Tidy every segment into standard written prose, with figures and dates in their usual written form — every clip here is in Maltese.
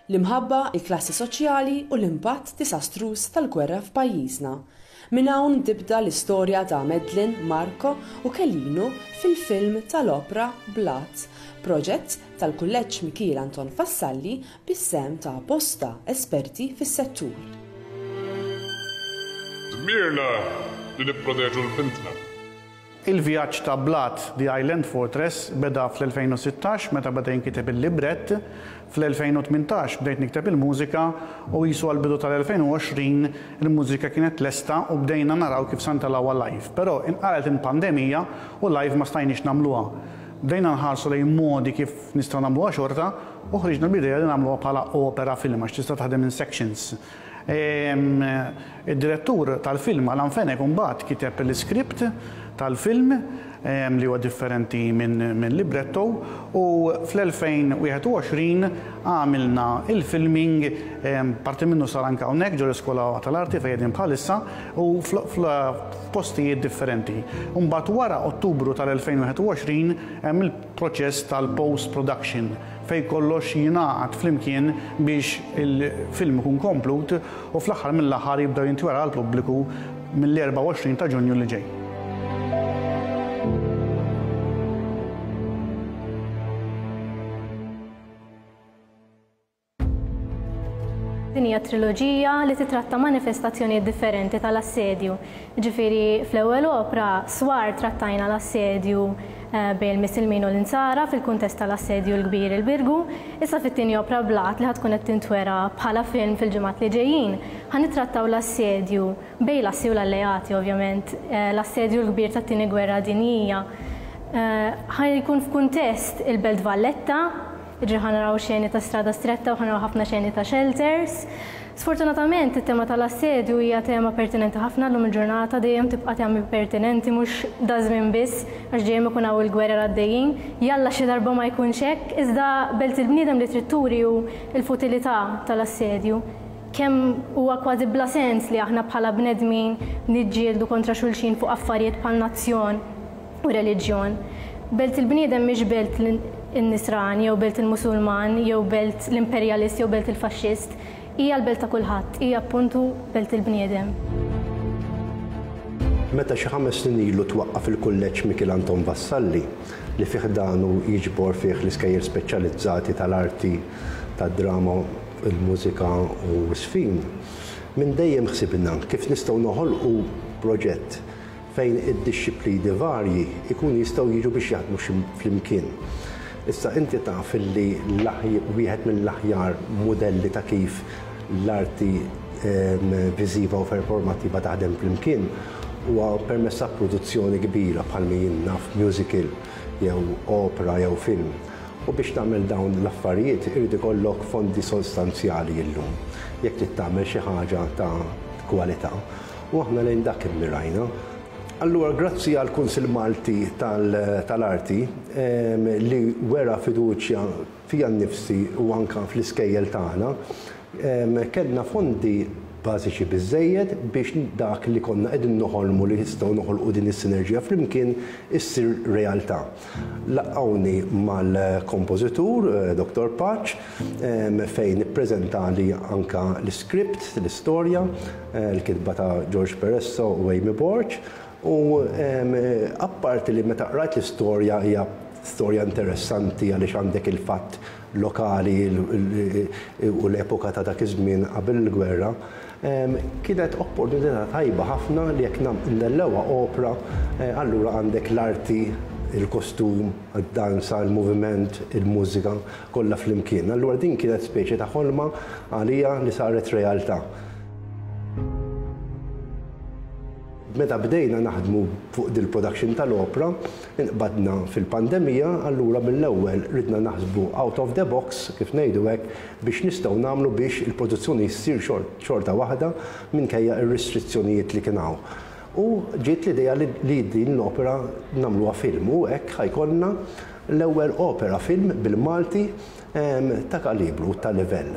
l-imħabba il-klassi soċjali u l-impatt disastruż tal-gwerra f'pajjiżna. Minn hawn tibda l-istorja ta' Medlin, Marco u Kellinu fil-film tal-opra Blat, proġett tal-Kulleġġ Mikiel Anton Vassalli bis-sem ta' bosta esperti fis-settur. Dmirna li nipproteġu l-bintna. Il-vjaġġ ta' Blat, The Island Fortress, beda fl-2016 meta beda jinkiteb il-librett, fl-2018 bdejt nikteb il-mużika u jisu għal-bidu tal-2020 il-mużika kienet lesta u bdejna naraw kif santalawa live. Però inqalet in-pandemija u live ma stajniex namluha. Bdejna nħarsu lejn modi kif nistgħu nagħmluha xorta u ħriġna bl-idea li nagħmluha bħala opera film għax tista' taħdem in sections. Id-direttur tal-film Alan Fenek imbagħad kiteb l-iskript tal-film li huwa differenti minn libretto u fl-2021 għamilna il-filming parti minnu sar anke hawnhekk ġol Iskola tal-Arti fejn qegħdin bħalissa u f'postijiet differenti. Mbagħad wara Ottubru tal-2021 hemm il-proċess tal-post production fejn kollox jingħaqad flimkien biex il-film ikun komplut u fl-aħħar mill-aħħar jibdew jintwera għall-pubbliku mill-24 ta' Ġunju li ġej. Din hija triloġija li titratta manifestazzjonijiet differenti tal-assedju. Ġifieri fl-ewwel opra Swar trattajna l-assedju bejn il-Missilmin u l-Insara fil-kuntest tal-assedju l-kbir il-Birgu, issa fit-tieni opra Blat li ħad tkun qed tintwera bħala film fil-ġimgħat li ġejjin. Ħanitrattaw l-assedju bejn l-Assi u l-Alleati ovvjament, l-assedju l-kbir tat-tieni gwerra dinjija. Ħajkun f'kuntest il-Belt Valletta, ġi ħanaraw xeni ta' strada stretta u ħanaraw ħafna xeni ta' shelters. Sfortunatament, il-tema tal-assedju hija tema pertinenti ħafna llum il-ġurnata dejjem tibqa' tagħmel pertinenti mhux dażmin biss għax dejjem ikun hawn il-gwerra għaddejjin. Jalla xi darba ma jkunx hekk, iżda belt il-bniedem li trid turi hu l-futilità tal-assedju. Kemm huwa kważi bla sens li aħna bħala bnedmin niġġieldu kontra xulxin fuq affarijiet bħal nazzjon u reliġjon. Belt il-bniedem mhix belt il-Nisrani, jew belt il-Musulman, jew belt l-Imperjalist, jew belt il-Faxxist, hija l-belt ta' kulħadd, hija appuntu belt il-bniedem. Meta xi 5 snin ilu twaqqaf il-Kulleġġ Mikiel Anton Vassalli li fih danu jiġbor fih l-iskejjer speċjalizzati tal-arti, tad-drama, il-mużika u s-sfin, minn dejjem ħsibna kif nistgħu noħolqu proġett fejn id-disċiplini varji ikun jistgħu jiġu biex jaħdmu flimkien. Issa inti taf li wieħed mill-aħjar modelli ta' kif l-arti viżiva u performattiva taħdem flimkien huwa permezz ta' produzzjoni kbira bħal min naf musical jew opera jew film. U biex tagħmel dawn l-affarijiet irid ikollok fondi sostanzjali llum jekk trid tagħmel xi ħaġa ta' kwalità. U aħna lejn dak immirajna. Allura, grazzi għal Kunsill Malti tal-Arti li wera fiduċja fija nnifsi u anke fl-iskejjel tagħna, kellna fondi bażiċi biżżejjed biex dak li konna qegħdin noħolmu li jistgħu noħolqu din is-sinerġija flimkien issir realtà. Laqgħuni mal-kompożitur Dr. Paċ fejn ippreżentali anke l-iskript, l-istorja, l-kitba ta' George Peresso u Amy Borch. U apparti li meta qrajt l-istorja hija storja interessanti għaliex għandek il-fatt lokali u l-epoka ta' dak iż-żmien qabel il-gwerra, kienet opportunità tajba ħafna li jekk nellewha opra, allura għandek l-arti, il-kostum, id-danza, il-moviment, il-mużika kollha flimkien. Allura din kienet speċi ta' ħolma għalija li saret realtà. Meta bdejna naħdmu fuq dil-production tal-opra, inqbadna fil-pandemija, allura mill-ewwel ridna naħsbu out of the box, kif ngħidu hekk, biex nistgħu nagħmlu biex il-produzzjoni ssir xorta waħda minkejja r-restrizzjonijiet li kien hawn. U ġiet l-idea li din l-opera nagħmluha film u hekk ħajkollna l-ewwel opera film bil-Malti ta' kalibru ta' livell.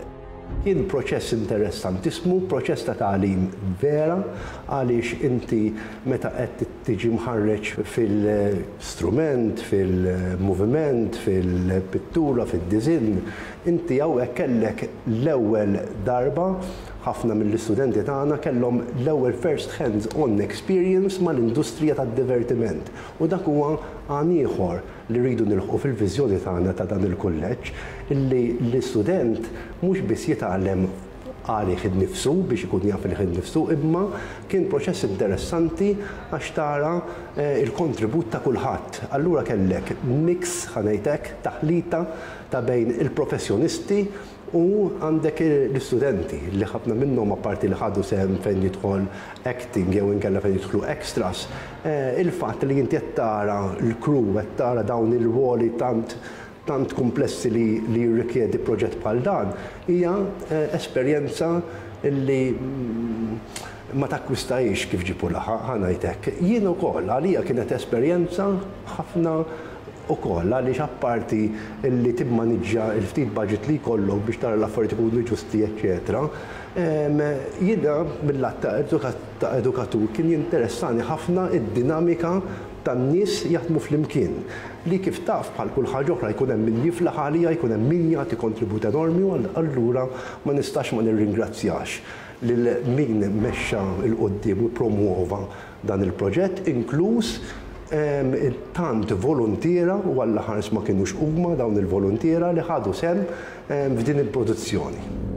Kien proċess interessantissimu, proċess ta' tagħlim vera, għaliex inti meta qed tiġi mħarreġ fil-strument, fil-moviment, fil-pittura, fil-disinn, inti hawnhekk kellek l-ewwel darba ħafna mill-istudenti tagħna kellhom l-ewwel first hands-on experience mal-industrija tad-divertiment. U dak huwa għan ieħor li rridu nilħqu fil-viżjoni tagħna ta' dan il-kulleġġ illi l-istudent mhux biss jitgħallem għali ħid nifsu biex ikun jaf li ħid nifsu, imma kien proċess interessanti għax tara il-kontribut ta' kulħadd. Allura kellek mix ħanejtek taħlita ta' bejn il-professjonisti u għandek l-istudenti li ħafna minnhom apparti li ħadu sehem fejn jidħol acting jew inkella fejn jidħlu extras. Il-fatt li inti qed tara l-crew qed tara dawn il-ruoli tant komplessi li jirrikjedi proġett bħal dan hija esperjenza li ma takkwistajx kif ġipu laħa ħanajtek. Jien ukoll għalija kienet esperjenza ħafna ukoll għaliex apparti li timmaniġġja l-ftit budget li jkollok biex tara l-affarijiet ikunu ġusti, eċetera. Jiena mill-lat ta' edukatur kien jinteressani ħafna id-dinamika tan-nies jaħdmu flimkien. Li kif taf bħal kull ħaġa oħra jkun hemm min jiflaħ għalija, jkun hemm min jagħti kontribut enormi u allura ma nistax ma nirringrazzjax lil min mexxa l-qudiem u promuova dan il-proġett, inkluż tant volontiera u għall-aħħar ma kienux huma dawn il-volontiera li ħadu sehem f'din il-produzzjoni.